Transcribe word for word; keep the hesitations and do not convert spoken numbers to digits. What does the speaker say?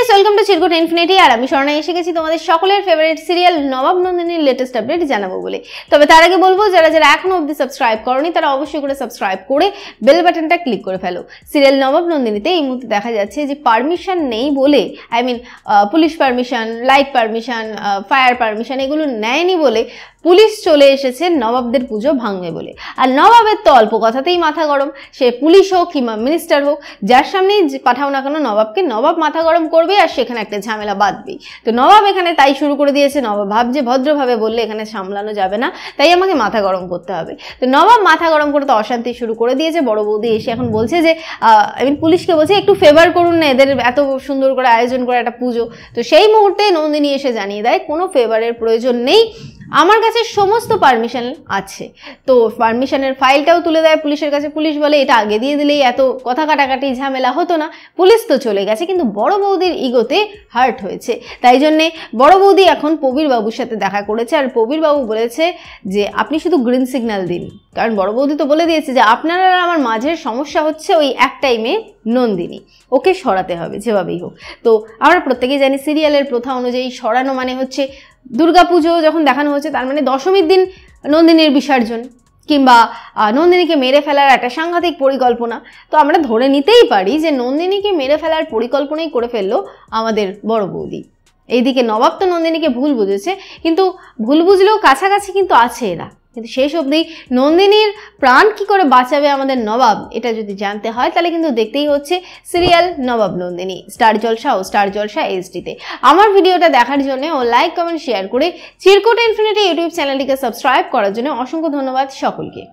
Guys, welcome to Chirkut infinity. আর আমি স্বর্ণা এসে গেছি তোমাদের সকলের ফেভারিট সিরিয়াল নবাব নন্দিনীর লেটেস্ট আপডেট জানাবো বলে। তবে তার আগে বলবো, যারা যারা এখনো অবধি সাবস্ক্রাইব করনি তারা অবশ্যই করে সাবস্ক্রাইব করে বেল বাটনটা ক্লিক করে ফেলো। সিরিয়াল নবাব নন্দিনীতে এই মুহূর্তে দেখা যাচ্ছে যে পারমিশন নেই বলে, I mean police permission, light permission, fire permission এগুলো নেয়নি বলে পুলিশ চলে এসেছে নবাবদের পুজো ভাঙবে বলে। আর নবাবের তো অল্প কথাতেই মাথা গরম, সে পুলিশ হোক কিংবা মিনিস্টার হোক, যার সামনেই পাঠাও না কেন নবাবকে, নবাব মাথা গরম করবে আর সেখানে একটা ঝামেলা বাঁধবেই। তো নবাব এখানে তাই শুরু করে দিয়েছে। নবাব ভাবছে ভদ্রভাবে বললে এখানে সামলানো যাবে না, তাই আমাকে মাথা গরম করতে হবে। তো নবাব মাথা গরম করে তো অশান্তি শুরু করে দিয়েছে। বড় বৌদি এসে এখন বলছে যে আই মিন পুলিশকে বলছে একটু ফেভার করুন না, এদের এত সুন্দর করে আয়োজন করে একটা পুজো। তো সেই মুহূর্তে নন্দিনী এসে জানিয়ে দেয় কোনো ফেভারের প্রয়োজন নেই, আমার কাছে সমস্ত পারমিশন আছে। তো পারমিশনের ফাইলটাও তুলে দেয় পুলিশের কাছে। পুলিশ বলে এটা আগে দিয়ে দিলেই এত কথা কাটাকাটি ঝামেলা হতো না। পুলিশ তো চলে গেছে, কিন্তু বড় বৌদির ইগোতে হার্ট হয়েছে। তাই জন্যে বড় বৌদি এখন প্রবীর বাবুর সাথে দেখা করেছে। আর প্রবীর বাবু বলেছে যে আপনি শুধু গ্রিন সিগন্যাল দিন, কারণ বড় বৌদি তো বলে দিয়েছে যে আপনারা আমার মাঝের সমস্যা হচ্ছে ওই এক টাইমে নন্দিনী, ওকে সরাতে হবে যেভাবেই হোক। তো আমরা প্রত্যেকেই জানি সিরিয়ালের প্রথা অনুযায়ী সরানো মানে হচ্ছে দুর্গা পুজো যখন দেখানো হচ্ছে তার মানে দশমীর দিন নন্দিনীর বিসর্জন কিংবা নন্দিনীকে মেরে ফেলার একটা সাংঘাতিক পরিকল্পনা। তো আমরা ধরে নিতেই পারি যে নন্দিনীকে মেরে ফেলার পরিকল্পনাই করে ফেললো আমাদের বড় বৌদি। এইদিকে নবাব তো নন্দিনীকে ভুল বুঝেছে, কিন্তু ভুল বুঝলেও কাছাকাছি কিন্তু আছে এরা। কিন্তু শেষ অবধি নন্দিনীর প্রাণ কি করে বাঁচাবে আমাদের নবাব, এটা যদি জানতে হয় তাহলে কিন্তু দেখতেই হচ্ছে সিরিয়াল নবাব নন্দিনী স্টার জলসা ও স্টার জলসা এইচডিতে। আমার ভিডিওটা দেখার জন্য ও লাইক কমেন্ট শেয়ার করে চিরকুট ইনফিনিটি ইউটিউব চ্যানেলটিকে সাবস্ক্রাইব করার জন্য অসংখ্য ধন্যবাদ সকলকে।